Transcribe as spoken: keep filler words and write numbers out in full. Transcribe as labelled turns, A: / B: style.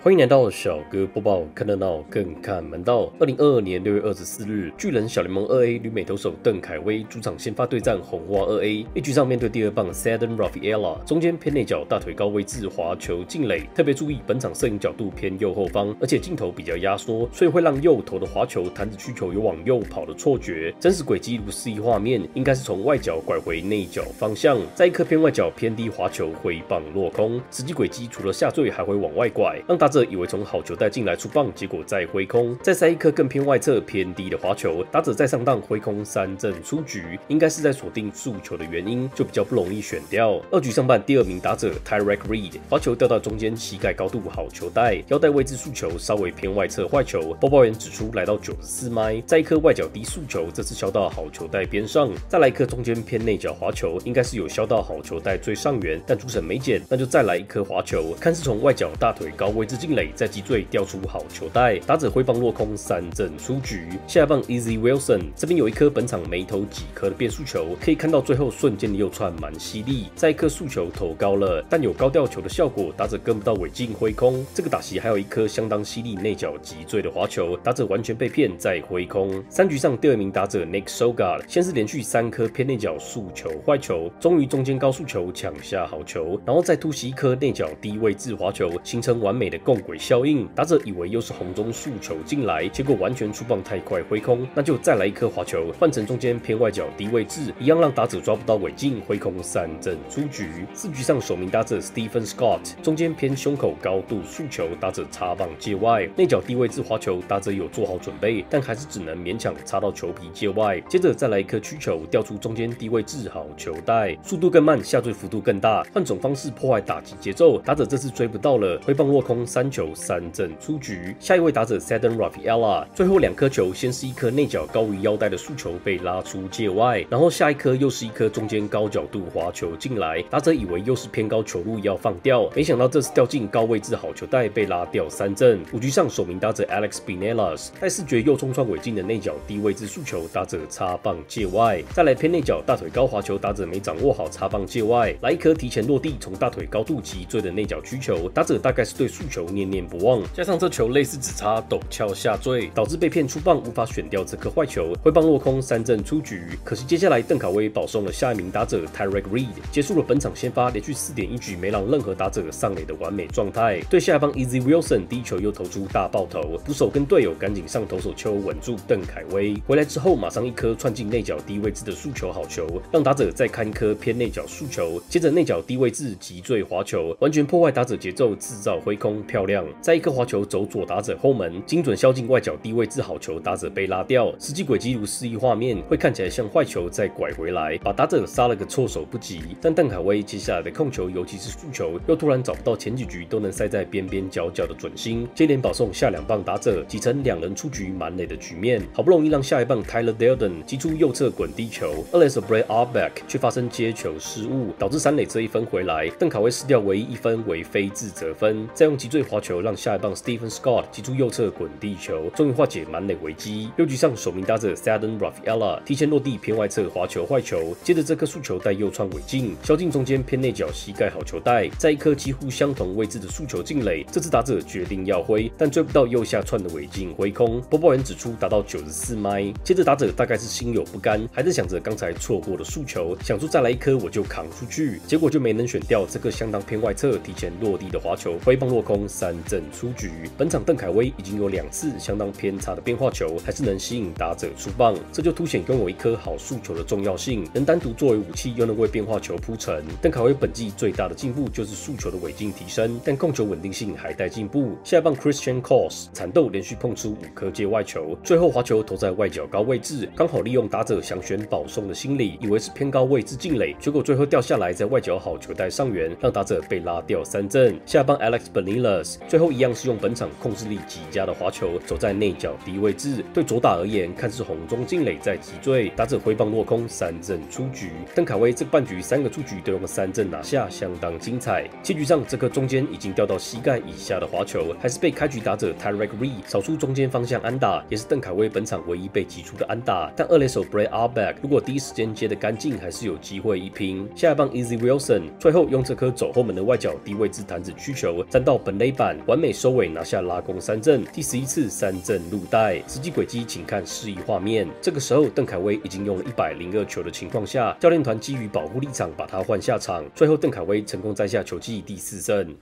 A: 欢迎来到小哥播报，看热闹更看门道。二零二二年六月二十四日，巨人小联盟二 A 旅美投手邓凯威主场先发对战红袜二 A， 一局上面对第二棒 Cedric Rafaela， 中间偏内角大腿高位置滑球进垒。特别注意本场摄影角度偏右后方，而且镜头比较压缩，所以会让右投的滑球弹指需求有往右跑的错觉。真实轨迹如示意画面，应该是从外角拐回内角方向，在一颗偏外角偏低滑球挥棒落空。实际轨迹除了下坠，还会往外拐，让打者以为从好球带进来出棒，结果再挥空，再塞一颗更偏外侧偏低的滑球，打者再上档挥空三振出局，应该是在锁定速球的原因，就比较不容易选掉。二局上半第二名打者 Tyrek Reed 滑球掉到中间膝盖高度好球带，腰带位置速球稍微偏外侧坏球，播报员指出来到九十四迈，再一颗外角低速球，这次削到好球带边上，再来一颗中间偏内角滑球，应该是有削到好球带最上缘，但主审没捡，那就再来一颗滑球，看是从外角大腿高位置进垒，再击坠掉出好球带，打者挥棒落空三振出局。下一棒 Easy Wilson 这边有一颗本场没投几颗的变速球，可以看到最后瞬间的右窜蛮犀利，再一颗速球投高了，但有高吊球的效果，打者跟不到尾劲挥空。这个打席还有一颗相当犀利内角击坠的滑球，打者完全被骗再挥空。三局上第二名打者 Nick Sogard 先是连续三颗偏内角速球坏球，终于中间高速球抢下好球，然后再突袭一颗内角低位置滑球，形成完美的共轨效应。打者以为又是红中速球进来，结果完全出棒太快挥空，那就再来一颗滑球，换成中间偏外角低位置，一样让打者抓不到尾劲，挥空三振出局。四局上首名打者 Stephen Scott 中间偏胸口高度速球，打者插棒界外，内角低位置滑球，打者有做好准备，但还是只能勉强插到球皮界外。接着再来一颗曲球，掉出中间低位置好球带，速度更慢，下坠幅度更大，换种方式破坏打击节奏，打者这次追不到了，挥棒落空三球三振出局。下一位打者 Cedric Rafaela 最后两颗球，先是一颗内角高于腰带的速球被拉出界外，然后下一颗又是一颗中间高角度滑球进来，打者以为又是偏高球路要放掉，没想到这次掉进高位置好球带被拉掉三振。五局上首名打者 Alex Binelas 带视觉右冲撞尾劲的内角低位置速球，打者插棒界外，再来偏内角大腿高滑球，打者没掌握好插棒界外，来一颗提前落地从大腿高度击坠的内角曲球，打者大概是对速球念念不忘，加上这球类似只差陡峭下坠，导致被骗出棒，无法选掉这颗坏球，挥棒落空三振出局。可惜接下来邓凯威保送了下一名打者 Tyrek Reed， 结束了本场先发连续 四点一局没让任何打者上垒的完美状态。对下一棒 Easy Wilson 第一球又投出大爆头，捕手跟队友赶紧上投手丘稳住邓凯威。回来之后马上一颗窜进内角低位置的速球好球，让打者再看一颗偏内角速球，接着内角低位置击坠滑球，完全破坏打者节奏，制造挥空漂亮。再一颗滑球走左打者后门，精准削进外角低位置好球，打者被拉掉。实际轨迹如示意画面，会看起来像坏球再拐回来，把打者杀了个措手不及。但邓凯威接下来的控球，尤其是速球，又突然找不到前几局都能塞在边边角角的准心，接连保送下两棒打者，挤成两人出局满垒的局面。好不容易让下一棒 Tyler Delden 击出右侧滚地球，二垒手 Brett Arbeck 却发生接球失误，导致三垒这一分回来，邓凯威失掉唯一一分为非自责分，再用击坠滑球让下一棒 Stephen Scott 击出右侧滚地球，终于化解满垒危机。六局上首名打者 Cedric Rafaela 提前落地偏外侧滑球坏球，接着这颗速球带右窜尾劲，削进中间偏内角膝盖好球带，再一颗几乎相同位置的速球进垒，这次打者决定要挥，但追不到右下窜的尾劲挥空，播报员指出达到九十四迈，接着打者大概是心有不甘，还在想着刚才错过的速球，想出再来一颗我就扛出去，结果就没能选掉这个相当偏外侧提前落地的滑球，挥棒落空三振出局。本场邓凯威已经有两次相当偏差的变化球，还是能吸引打者出棒，这就凸显拥有一颗好速球的重要性，能单独作为武器，又能为变化球铺陈。邓凯威本季最大的进步就是速球的尾劲提升，但控球稳定性还待进步。下一棒 Christian Cos 惨斗连续碰出五颗界外球，最后滑球投在外角高位置，刚好利用打者想选保送的心理，以为是偏高位置进垒，结果最后掉下来在外角好球带上缘，让打者被拉掉三振。下一棒 Alex Binelas 最后一样是用本场控制力极佳的滑球走在内角低位置，对左打而言看是红中进垒再击坠，打者挥棒落空三振出局。邓凯威这个半局三个出局都用三振拿下，相当精彩。七局上这颗中间已经掉到膝盖以下的滑球，还是被开局打者 Tyrek Reed 扫出中间方向安打，也是邓凯威本场唯一被击出的安打。但二垒手 Brett Arbeck 如果第一时间接得干净，还是有机会一拼。下一棒 Easy Wilson 最后用这颗走后门的外角低位置弹指曲球，沾到本垒 A 版，完美收尾拿下拉弓三振，第十一次三振入袋。实际轨迹请看示意画面。这个时候，邓凯威已经用了一百零二球的情况下，教练团基于保护立场把他换下场，最后邓凯威成功摘下球季第四胜。